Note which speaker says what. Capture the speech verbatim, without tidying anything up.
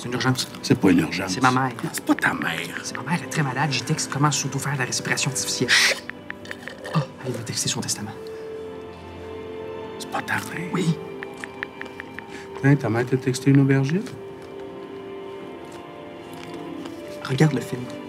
Speaker 1: C'est une urgence.
Speaker 2: C'est pas une urgence.
Speaker 1: C'est ma mère.
Speaker 2: C'est pas ta mère.
Speaker 1: C'est ma mère, elle est très malade. J'y texte comment surtout faire de la respiration artificielle. Ah, oh, elle m'a texté son testament.
Speaker 2: C'est pas ta mère.
Speaker 1: Oui.
Speaker 2: Hein, ta mère t'a texté une aubergine?
Speaker 1: Regarde le film.